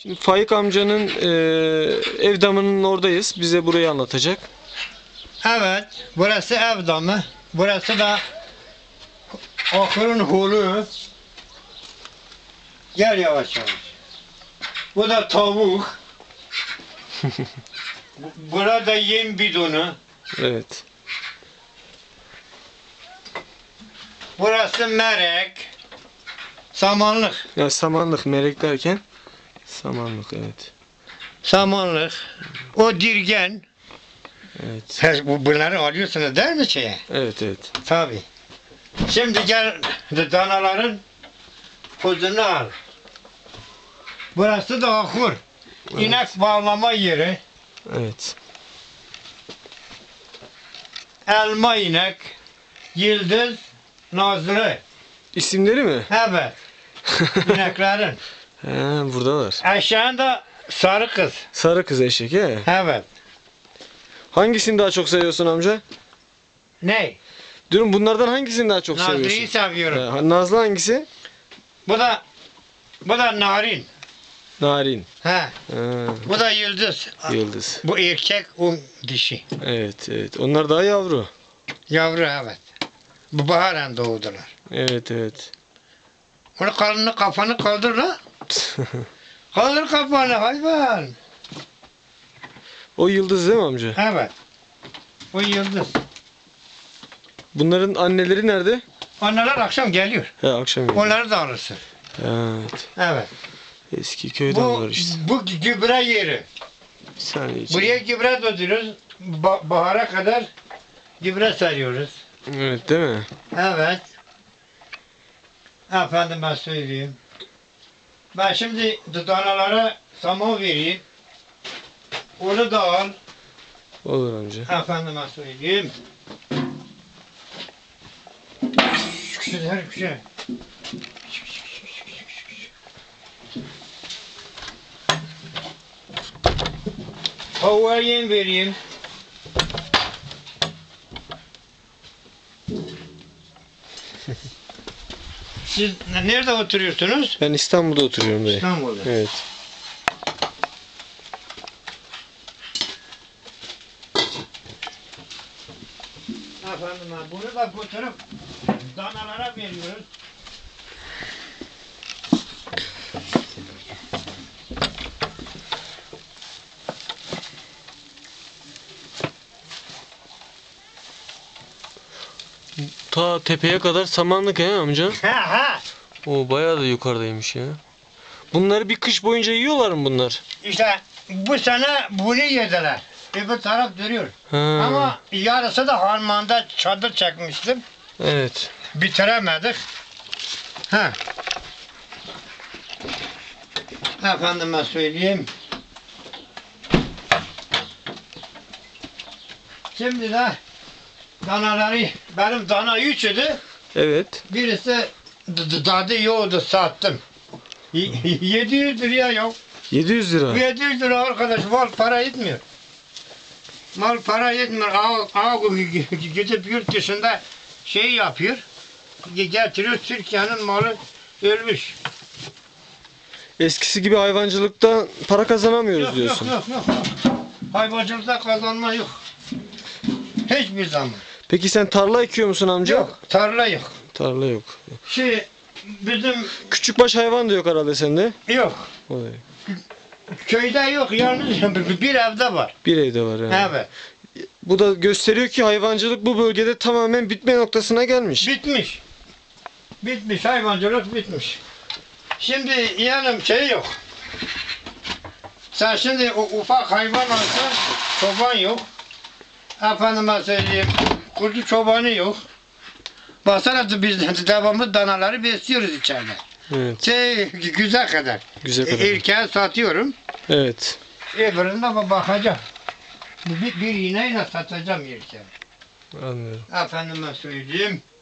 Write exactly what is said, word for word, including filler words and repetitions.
Şimdi Faik amcanın e, ev damının oradayız. Bize burayı anlatacak. Evet, burası ev damı. Burası da ahırın holu. Gel yavaş yavaş. Bu da tavuk. Burada yem bidonu. Evet. Burası merek. Samanlık. Ya samanlık, merek derken samanlık, evet. Samanlık. O dirgen. Evet. He, bu- Bunları alıyorsunuz değil mi şeye? Evet, evet. Tabii. Şimdi gel danaların pozunu al. Burası da ahır. Evet. İnek bağlama yeri. Evet. Elma inek. Yıldız. Nazlı. İsimleri mi? Evet. İneklerin. He, buradalar. Aşağında sarı kız. Sarı kız eşek he. Evet. Hangisini daha çok seviyorsun amca? Ne? Diyorum bunlardan hangisini daha çok Nazlı'yı seviyorsun? seviyorum. He, Nazlı hangisi? Bu da bu da narin. Narin. He. Ha, Bu da yıldız. yıldız. Bu erkek, o dişi. Evet, evet. Onlar daha yavru. Yavru evet. Bu baharın doğdular. Evet, evet. Onu kalını kafanı kaldır la. Kaldır kafanı hayvan. O yıldız değil mi amca? Evet. O yıldız. Bunların anneleri nerede? Onlarlar akşam geliyor. He, akşam geliyor. Onları da alırsın. Evet. Evet. Eski köy Bu, damları işte. bu gübre yeri. Bir saniye için. Buraya gübre dolduruyoruz. Ba- bahara kadar gübre sarıyoruz. Evet, değil mi? Evet. Efendim ben söyleyeyim. Ben şimdi danalara saman vereyim. Onu da al. Olur amca. Efendime söyleyeyim. Güzel güzel. Tavuğa yem vereyim. Siz nerede oturuyorsunuz? Ben İstanbul'da oturuyorum dayı. İstanbul'da. Evet. Efendim bunu da götürüp danalara veriyoruz. Ta tepeye kadar samanlık he amca. Ha ha. O bayağı da yukarıdaymış ya. Bunları bir kış boyunca yiyorlar mı bunlar? İşte bu sene bunu yediler. Öbür taraf duruyor. Ha. Ama yarısı da harmanda çadır çekmiştim. Evet. Bitiremedik. Ha. Efendime söyleyeyim. Şimdi de danaları, benim dana üç idi. Evet. Birisi d- d- dadı yoğurdu sattım. Y- yedi yüz liraya yok. yedi yüz lira. yedi yüz lira arkadaş, mal para etmiyor. Mal para etmiyor. Ağa, ağa gidip yurt dışında şey yapıyor. Getiriyor, Türkiye'nin malı ölmüş. Eskisi gibi hayvancılıkta para kazanamıyoruz Yok, diyorsun. yok yok yok. Hayvancılıkta kazanma yok. Hiçbir zaman. Peki sen tarla ekiyor musun amca? Yok, tarla yok. Tarla yok. Şey, bizim Küçükbaş hayvan da yok herhalde sende. yok. O da yok. Köyde yok, yalnız bir evde var. Bir evde var yani. Evet. Bu da gösteriyor ki hayvancılık bu bölgede tamamen bitme noktasına gelmiş. Bitmiş. Bitmiş, hayvancılık bitmiş. Şimdi yanım şey yok. Sen şimdi o ufak hayvan alsan çoban yok. Efendime söyleyeyim, kuzu çobanı yok. Baksana biz devamlı danaları besliyoruz içeride. Evet. Şey güzel kadar. Güzel kadar. Erkeğe satıyorum. Evet. Öbürüne bakacağım. Bir, bir iğneyle satacağım erkeğe. Anlıyorum. Efendime söyleyeyim.